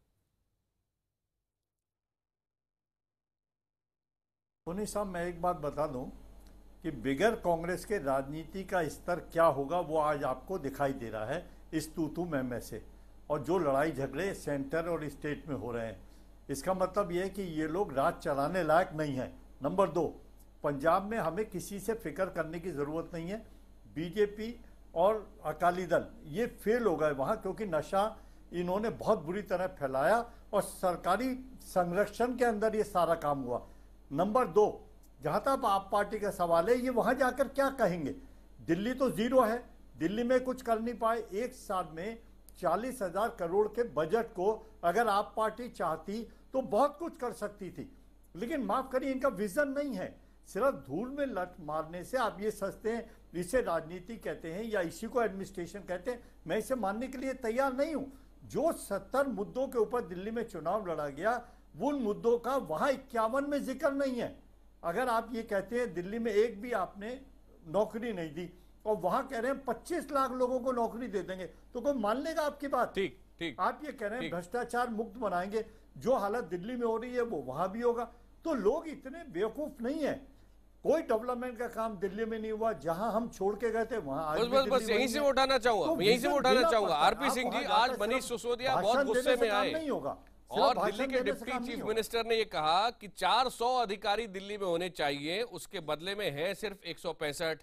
[SPEAKER 11] पुनी साहब, मैं एक बात बता दूं कि बिगर कांग्रेस के राजनीति का स्तर क्या होगा वो आज आपको दिखाई दे रहा है इस तू तू मैं मैं से, और जो लड़ाई झगड़े सेंटर और स्टेट में हो रहे हैं। इसका मतलब ये है कि ये लोग राज चलाने लायक नहीं है। नंबर दो, पंजाब में हमें किसी से फिक्र करने की ज़रूरत नहीं है। बीजेपी और अकाली दल ये फेल हो गए वहाँ, क्योंकि नशा इन्होंने बहुत बुरी तरह फैलाया और सरकारी संरक्षण के अंदर ये सारा काम हुआ। नंबर दो, जहाँ तक आप पार्टी का सवाल है, ये वहाँ जाकर क्या कहेंगे? दिल्ली तो जीरो है, दिल्ली में कुछ कर नहीं पाए। एक साल में चालीस हजार करोड़ के बजट को अगर आप पार्टी चाहती तो बहुत कुछ कर सकती थी, लेकिन माफ करिए इनका विजन नहीं है। सिर्फ धूल में लट मारने से आप ये सोचते हैं इसे राजनीति कहते हैं या इसी को एडमिनिस्ट्रेशन कहते हैं, मैं इसे मानने के लिए तैयार नहीं हूं। जो सत्तर मुद्दों के ऊपर दिल्ली में चुनाव लड़ा गया, उन मुद्दों का वहां इक्यावन में जिक्र नहीं है। अगर आप ये कहते हैं दिल्ली में एक भी आपने नौकरी नहीं दी और वहां कह रहे हैं पच्चीस लाख लोगों को नौकरी दे देंगे, तो कोई मान लेगा आपकी बात?
[SPEAKER 3] ठीक ठीक।
[SPEAKER 11] आप ये कह रहे हैं भ्रष्टाचार मुक्त बनाएंगे, जो हालत दिल्ली में हो रही है वो वहां भी होगा। तो लोग इतने बेवकूफ नहीं है। कोई डेवलपमेंट का काम दिल्ली में नहीं हुआ, जहां हम छोड़ के गए थे वहां आज
[SPEAKER 3] बस बस बस यहीं से उठाना चाहूंगा,
[SPEAKER 11] तो
[SPEAKER 3] यहीं से उठाना चाहूंगा। आरपी सिंह जी, आज
[SPEAKER 11] जाकर
[SPEAKER 3] मनीष
[SPEAKER 11] सिर्फ
[SPEAKER 3] सिसोदिया बहुत
[SPEAKER 11] भाषण
[SPEAKER 3] गुस्से
[SPEAKER 11] देने से
[SPEAKER 3] में
[SPEAKER 11] काम
[SPEAKER 3] आए
[SPEAKER 11] नहीं होगा।
[SPEAKER 3] और
[SPEAKER 11] सिर्फ
[SPEAKER 3] दिल्ली
[SPEAKER 11] भाषण
[SPEAKER 3] के
[SPEAKER 11] देने से
[SPEAKER 3] डिप्टी
[SPEAKER 11] काम
[SPEAKER 3] चीफ
[SPEAKER 11] नहीं होगा।
[SPEAKER 3] मिनिस्टर ने ये कहा कि चार सौ अधिकारी दिल्ली में होने चाहिए, उसके बदले में है सिर्फ एक सौ पैंसठ।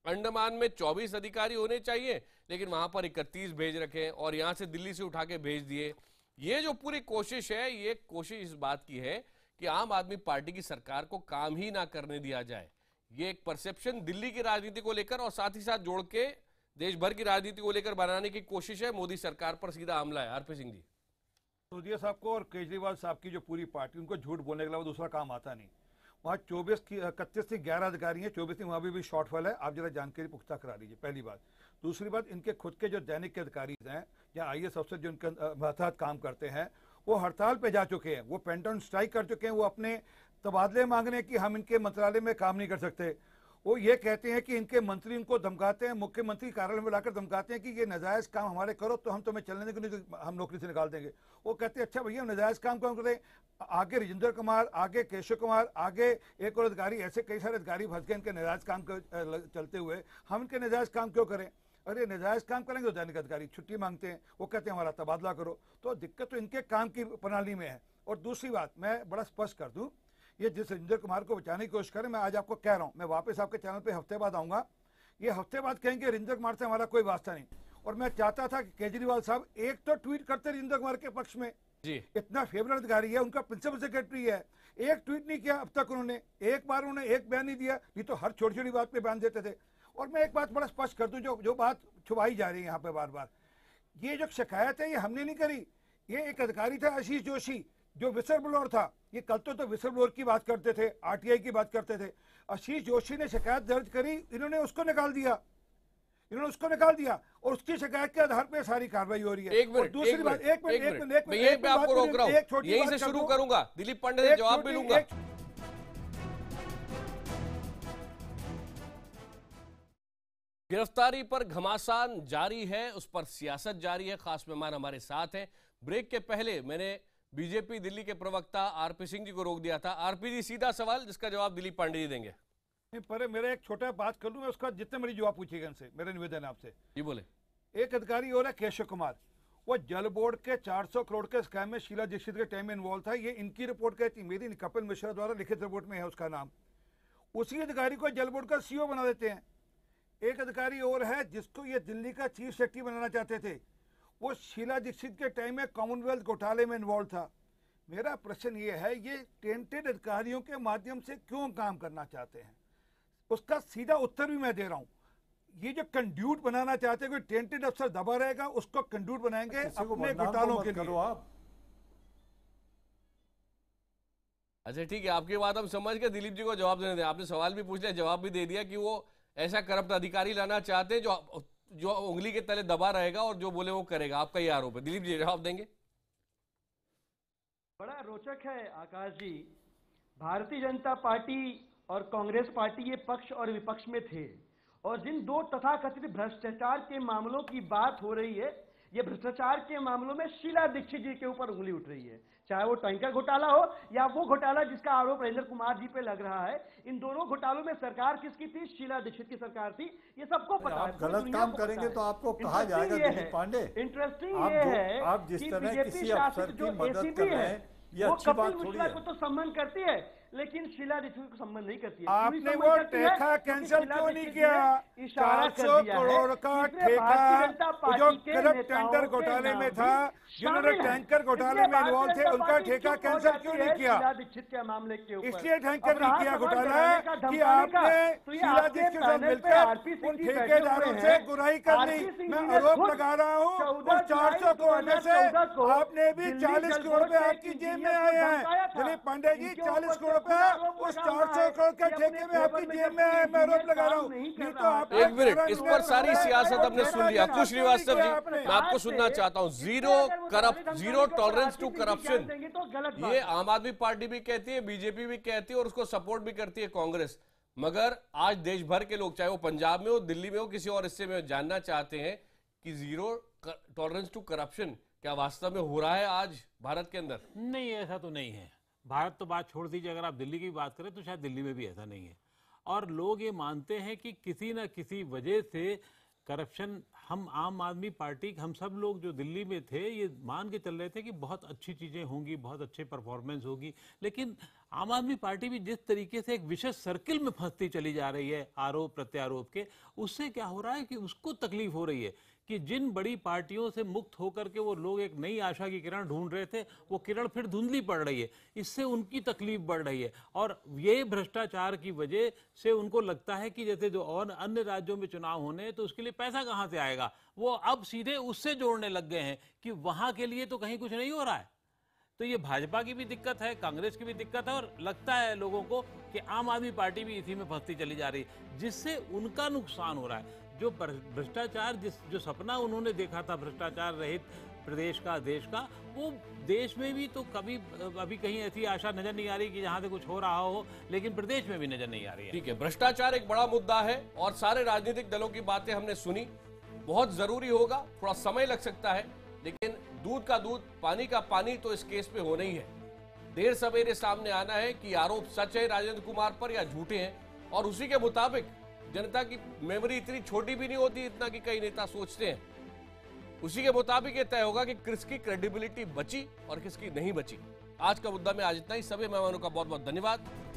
[SPEAKER 3] अंडमान में चौबीस अधिकारी होने चाहिए, लेकिन वहां पर इकतीस भेज रखे और यहां से दिल्ली से उठा के भेज दिए। ये जो पूरी कोशिश है, ये कोशिश इस बात की है कि आम आदमी पार्टी की सरकार को काम ही ना करने दिया जाए। ये एक परसेप्शन दिल्ली की राजनीति को लेकर और साथ ही साथ जोड़ के देश भर की राजनीति को लेकर बनाने की कोशिश है। मोदी सरकार पर सीधा हमला है। आरपी सिंह जी,
[SPEAKER 10] सिसोदिया साहब को और केजरीवाल साहब की जो पूरी पार्टी, उनको झूठ बोलने के अलावा दूसरा काम आता नहीं। वहाँ चौबीस की इकतीस से ग्यारह अधिकारी हैं, चौबीस की वहाँ भी, भी शॉर्टफॉल है। आप जरा जानकारी पुख्ता करा लीजिए, पहली बात। दूसरी बात, इनके खुद के जो दैनिक के अधिकारी हैं या आई एस अफसर जो इनके तहत काम करते हैं, वो हड़ताल पे जा चुके हैं, वो पेंटन स्ट्राइक कर चुके हैं, वो अपने तबादले मांगने की हम इनके मंत्रालय में काम नहीं कर सकते। वो ये कहते हैं कि इनके मंत्री इनको धमकाते हैं, मुख्यमंत्री कार्यालय में लाकर धमकाते हैं कि ये नाजायज काम हमारे करो तो हम तुम्हें चलने देंगे, नहीं तो हम नौकरी से निकाल देंगे। वो कहते हैं अच्छा भैया नाजायज काम क्यों करें। आगे राजेंद्र कुमार, आगे केशव कुमार, आगे एक और अधिकारी, ऐसे कई सारे अधिकारी फंस गए इनके नाजायज काम चलते हुए। हम इनके नाजायज काम क्यों करें। अरे नाजायज काम करेंगे तो दैनिक अधिकारी छुट्टी मांगते हैं, वो कहते हैं हमारा तबादला करो। तो दिक्कत तो इनके काम की प्रणाली में है। और दूसरी बात मैं बड़ा स्पष्ट कर दूं, ये जिस राजेंद्र कुमार को बचाने की कोशिश करें, मैं आज आपको कह रहा हूं, मैं वापस आपके चैनल पे हफ्ते बाद आऊंगा। ये हफ्ते बाद कहेंगे राजेंद्र कुमार से हमारा कोई वास्ता नहीं। और मैं चाहता था कि केजरीवाल साहब एक तो ट्वीट करते राजेंद्र कुमार के पक्ष में, जी इतना फेवरेट अधिकारी है, उनका प्रिंसिपल सेक्रेटरी है, एक ट्वीट नहीं किया अब तक उन्होंने, एक बार उन्होंने एक बयान नहीं दिया, नहीं तो हर छोटी छोटी बात पे बयान देते थे। और मैं एक बात बड़ा स्पष्ट कर दूं, जो जो बात छुपाई जा रही है यहाँ पे बार बार, ये जो शिकायत है ये हमने नहीं करी। ये एक अधिकारी था आशीष जोशी, जो विसल ब्लोअर था। ये कल तो, तो विसल ब्लोअर की बात करते थे, आरटीआई की बात करते थे। आशीष जोशी ने शिकायत दर्ज करी, इन्होंने उसको निकाल दिया, इन्होंने उसको निकाल दिया और उसकी शिकायत के आधार पर सारी कार्रवाई हो रही है।
[SPEAKER 3] एक मिनट,
[SPEAKER 10] दूसरी बात, एक मिनट, एक मिनट,
[SPEAKER 3] मैं यहीं पे आपको रोक रहा हूं, यहीं से शुरू करूंगा, दिलीप पांडे से जवाब भी लूंगा। गिरफ्तारी पर घमासान जारी है, उस पर सियासत जारी है। खास मेहमान हमारे साथ हैं। ब्रेक के पहले मैंने बीजेपी दिल्ली के प्रवक्ता आरपी सिंह जी को रोक दिया था। आरपी जी, सीधा सवाल जिसका जवाब दिलीप पांडे जी देंगे।
[SPEAKER 10] पर मेरा एक छोटा बात कर लूं मैं, उसका जितने मेरी जवाब पूछिएगा इनसे, मेरा निवेदन आपसे।
[SPEAKER 3] जी बोले।
[SPEAKER 10] एक अधिकारी और है केशव कुमार, वो जल बोर्ड के चार सौ करोड़ के स्कैम में शीला दीक्षित के टाइम में इन्वॉल्व था। ये इनकी रिपोर्ट कहती, मेरी कपिल मिश्रा द्वारा लिखित रिपोर्ट में है उसका नाम। उसी अधिकारी को जल बोर्ड का सीईओ बना देते हैं। एक अधिकारी और है जिसको ये दिल्ली का चीफ सेक्रेटरी बनाना चाहते थे, वो शीला दीक्षित के टाइम में कॉमनवेल्थ घोटाले में इन्वॉल्व था। मेरा प्रश्न ये है, ये टेंटेड अधिकारियों के माध्यम से क्यों काम करना चाहते हैं? उसका सीधा उत्तर भी मैं दे रहा हूं। ये जो कंड्यूट बनाना चाहते हैं, कोई टेंटेड अफसर दबा रहेगा, उसको कंड्यूट बनाएंगे अपने घोटालों के लिए।
[SPEAKER 11] आप
[SPEAKER 3] अच्छा ठीक है, आपकी बात हम समझ के दिलीप जी को जवाब देने दें। आपने सवाल भी पूछ लिया, जवाब भी दे दिया कि वो ऐसा करप्ट अधिकारी लाना चाहते हैं जो जो उंगली के तले दबा रहेगा और जो बोले वो करेगा। आपका ये आरोप है। दिलीप जी जवाब देंगे।
[SPEAKER 9] बड़ा रोचक है आकाश जी, भारतीय जनता पार्टी और कांग्रेस पार्टी ये पक्ष और विपक्ष में थे, और जिन दो तथाकथित भ्रष्टाचार के मामलों की बात हो रही है, ये भ्रष्टाचार के मामलों में शीला दीक्षित जी के ऊपर उंगली उठ रही है। चाहे वो टैंकर घोटाला हो या वो घोटाला जिसका आरोप राजेंद्र कुमार जी पे लग रहा है, इन दोनों घोटालों में सरकार किसकी थी? शीला दीक्षित की सरकार थी। ये सबको पता है।
[SPEAKER 11] गलत काम करेंगे तो आपको कहा जाएगा दिलीप पांडे।
[SPEAKER 9] इंटरेस्टिंग ये है
[SPEAKER 11] आप जिस तरह किसी अफसर की मदद कर रहे हैं, ये अच्छी बात थोड़ी है।
[SPEAKER 9] को तो सम्मान करती है, लेकिन शीला दीक्षित को सम्मान नहीं करती है।
[SPEAKER 10] आपने वो ठेका कैंसिल क्यों नहीं किया? चार सौ करोड़ का ठेका जो करप्ट टेंडर घोटाले में था, जिन्होंने टैंकर घोटाले में इन्वॉल्व थे, उनका ठेका कैंसिल क्यों नहीं किया?
[SPEAKER 9] शीला दीक्षित के मामले के ऊपर
[SPEAKER 10] इसलिए टैंकर नहीं किया घोटाला कि आपने शीला दीक्षित के साथ मिलकर उन ठेकेदारों से गुराई कर ली। मैं आरोप लगा रहा हूँ उस चार सौ करोड़ में से आपने भी चालीस करोड़ रुपए आपकी जेब में आए हैं। दिलीप पांडे जी, चालीस करोड़ उस चार सौ करोड़ के ठेके में आपकी जेब में है। मैं आरोप लगा रहा हूँ। नहीं तो आप
[SPEAKER 3] एक मिनट, इस पर सारी सियासत हमने सुन लिया। कुछ श्रीवास्तव जी, मैं आपको सुनना चाहता हूँ। Zero corrupt zero tolerance to corruption, ये आम आदमी पार्टी भी कहती है, बीजेपी भी कहती है और उसको सपोर्ट भी करती है कांग्रेस। मगर आज देश भर के लोग, चाहे वो पंजाब में हो, दिल्ली में हो, किसी और हिस्से में, जानना चाहते हैं कि जीरो टॉलरेंस टू करप्शन क्या वास्तव में हो रहा है आज भारत के अंदर?
[SPEAKER 13] नहीं, ऐसा तो नहीं है। भारत तो बात छोड़ दीजिए, अगर आप दिल्ली की बात करें तो शायद दिल्ली में भी ऐसा नहीं है। और लोग ये मानते हैं कि किसी न किसी वजह से करप्शन, हम आम आदमी पार्टी, हम सब लोग जो दिल्ली में थे ये मान के चल रहे थे कि बहुत अच्छी चीज़ें होंगी, बहुत अच्छे परफॉर्मेंस होगी, लेकिन आम आदमी पार्टी भी जिस तरीके से एक विशेष सर्किल में फंसती चली जा रही है आरोप प्रत्यारोप के, उससे क्या हो रहा है कि उसको तकलीफ हो रही है कि जिन बड़ी पार्टियों से मुक्त होकर के वो लोग एक नई आशा की किरण ढूंढ रहे थे, वो किरण फिर धुंधली पड़ रही है, इससे उनकी तकलीफ बढ़ रही है। और ये भ्रष्टाचार की वजह से उनको लगता है कि जैसे जो और अन्य राज्यों में चुनाव होने हैं तो उसके लिए पैसा कहाँ से आएगा, वो अब सीधे उससे जोड़ने लग गए हैं कि वहां के लिए तो कहीं कुछ नहीं हो रहा है। तो ये भाजपा की भी दिक्कत है, कांग्रेस की भी दिक्कत है, और लगता है लोगों को कि आम आदमी पार्टी भी इसी में फंसती चली जा रही है, जिससे उनका नुकसान हो रहा है। जो भ्रष्टाचार, जिस जो सपना उन्होंने देखा था भ्रष्टाचार रहित प्रदेश का, देश का, वो देश में भी तो कभी अभी कहीं ऐसी आशा नजर नहीं आ रही कि जहां से कुछ हो रहा हो, लेकिन प्रदेश में भी नजर नहीं आ रही है।
[SPEAKER 3] ठीक है, भ्रष्टाचार एक बड़ा मुद्दा है और सारे राजनीतिक दलों की बातें हमने सुनी, बहुत जरूरी होगा, थोड़ा समय लग सकता है, लेकिन दूध का दूध, पानी का पानी तो इस केस पे होना ही है। देर सवेरे सामने आना है कि आरोप सच है राजेंद्र कुमार पर या झूठे हैं, और उसी के मुताबिक जनता की मेमोरी इतनी छोटी भी नहीं होती इतना कि कई नेता सोचते हैं, उसी के मुताबिक ये तय होगा कि किसकी क्रेडिबिलिटी बची और किसकी नहीं बची। आज का मुद्दा में आज इतना ही। सभी मेहमानों का बहुत बहुत धन्यवाद।